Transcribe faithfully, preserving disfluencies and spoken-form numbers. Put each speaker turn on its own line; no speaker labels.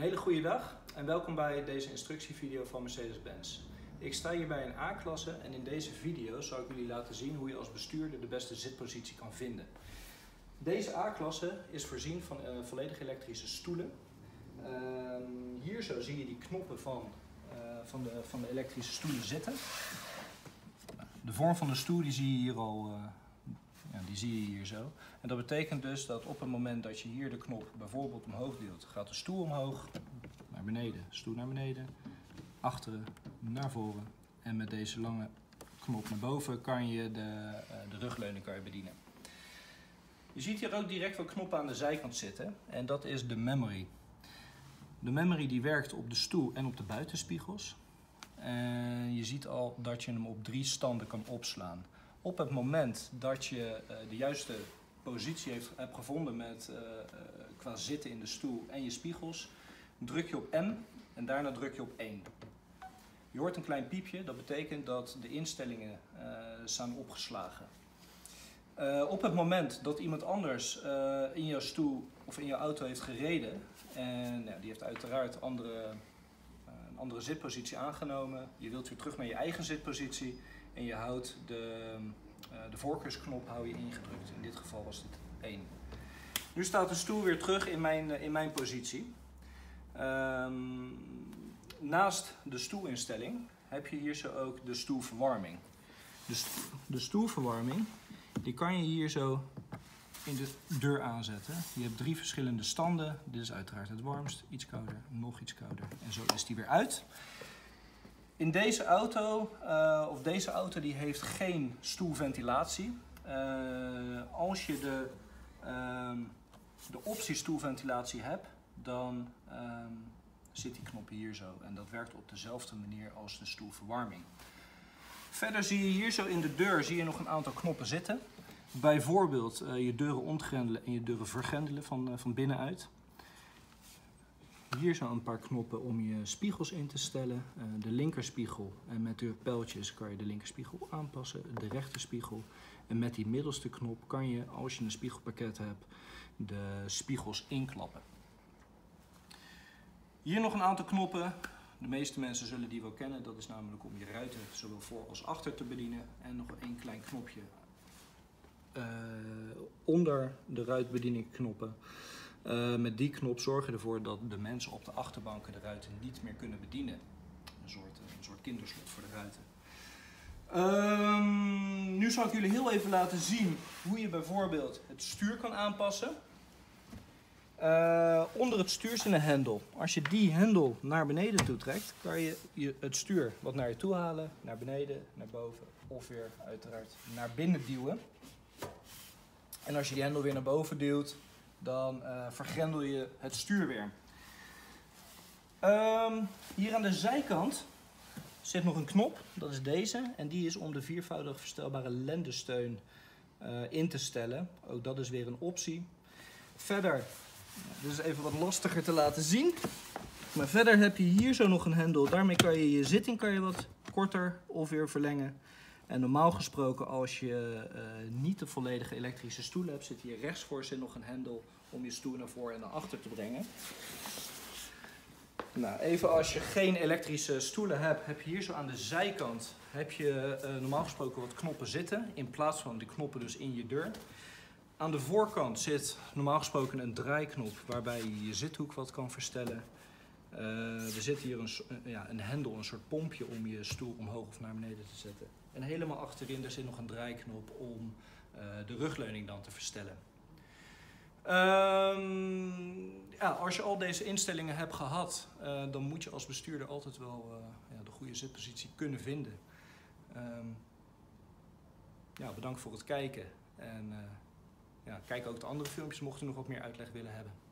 Een hele goede dag en welkom bij deze instructievideo van Mercedes-Benz. Ik sta hier bij een A-klasse en in deze video zal ik jullie laten zien hoe je als bestuurder de beste zitpositie kan vinden. Deze A-klasse is voorzien van uh, volledig elektrische stoelen. Uh, hier zo zie je die knoppen van, uh, van, de, van de elektrische stoelen zitten. De vorm van de stoel die zie je hier al, uh, ja, die zie je hier zo. En dat betekent dus dat op het moment dat je hier de knop bijvoorbeeld omhoog duwt, gaat de stoel omhoog, naar beneden, stoel naar beneden, achteren, naar voren. En met deze lange knop naar boven kan je de, uh, de rugleuning kan je bedienen. Je ziet hier ook direct wel knoppen aan de zijkant zitten en dat is de memory. De memory die werkt op de stoel en op de buitenspiegels. En je ziet al dat je hem op drie standen kan opslaan. Op het moment dat je uh, de juiste positie heeft, hebt gevonden met, uh, uh, qua zitten in de stoel en je spiegels, druk je op M en daarna druk je op één. Je hoort een klein piepje, dat betekent dat de instellingen uh, zijn opgeslagen. Uh, op het moment dat iemand anders uh, in jouw stoel of in jouw auto heeft gereden en ja, die heeft uiteraard andere, uh, een andere zitpositie aangenomen, je wilt weer terug naar je eigen zitpositie en je houdt de, uh, de voorkeursknop hou je ingedrukt. In dit geval was dit één. Nu staat de stoel weer terug in mijn, uh, in mijn positie. Um, naast de stoelinstelling heb je hier zo ook de stoelverwarming. De, st de stoelverwarming die kan je hier zo in de deur aanzetten. Je hebt drie verschillende standen. Dit is uiteraard het warmst, iets kouder, nog iets kouder. En zo is die weer uit. In deze auto, uh, of deze auto die heeft geen stoelventilatie. Uh, als je de, uh, de optie stoelventilatie hebt, dan uh, zit die knop hier zo. En dat werkt op dezelfde manier als de stoelverwarming. Verder zie je hier zo in de deur zie je nog een aantal knoppen zitten. Bijvoorbeeld uh, je deuren ontgrendelen en je deuren vergrendelen van, uh, van binnenuit. Hier zo een paar knoppen om je spiegels in te stellen. Uh, de linkerspiegel en met de pijltjes kan je de linkerspiegel aanpassen. De rechterspiegel. En met die middelste knop kan je, als je een spiegelpakket hebt, de spiegels inklappen. Hier nog een aantal knoppen. De meeste mensen zullen die wel kennen. Dat is namelijk om je ruiten zowel voor als achter te bedienen. En nog één klein knopje uh, onder de ruitbedieningknoppen. Uh, met die knop zorg je ervoor dat de mensen op de achterbanken de ruiten niet meer kunnen bedienen. Een soort, een soort kinderslot voor de ruiten. Um, nu zal ik jullie heel even laten zien hoe je bijvoorbeeld het stuur kan aanpassen. Uh, onder het stuur zit een hendel. Als je die hendel naar beneden toe trekt, kan je, je het stuur wat naar je toe halen, naar beneden, naar boven of weer uiteraard naar binnen duwen. En als je die hendel weer naar boven duwt, dan uh, vergrendel je het stuur weer. Um, hier aan de zijkant zit nog een knop, dat is deze. En die is om de viervoudig verstelbare lendensteun uh, in te stellen. Ook dat is weer een optie. Verder, dit is even wat lastiger te laten zien. Maar verder heb je hier zo nog een hendel. Daarmee kan je je zitting kan je wat korter of weer verlengen. En normaal gesproken als je uh, niet de volledige elektrische stoel hebt, zit hier rechts voor zit nog een hendel om je stoel naar voren en naar achter te brengen. Nou, even als je geen elektrische stoelen hebt, heb je hier zo aan de zijkant heb je uh, normaal gesproken wat knoppen zitten. In plaats van de knoppen dus in je deur. Aan de voorkant zit normaal gesproken een draaiknop waarbij je je zithoek wat kan verstellen. Uh, er zit hier een, ja, een hendel, een soort pompje om je stoel omhoog of naar beneden te zetten. En helemaal achterin er zit nog een draaiknop om uh, de rugleuning dan te verstellen. Um, ja, als je al deze instellingen hebt gehad, uh, dan moet je als bestuurder altijd wel uh, ja, de goede zitpositie kunnen vinden. Um, ja, bedankt voor het kijken. En, uh, Ja, kijk ook de andere filmpjes mocht u nog wat meer uitleg willen hebben.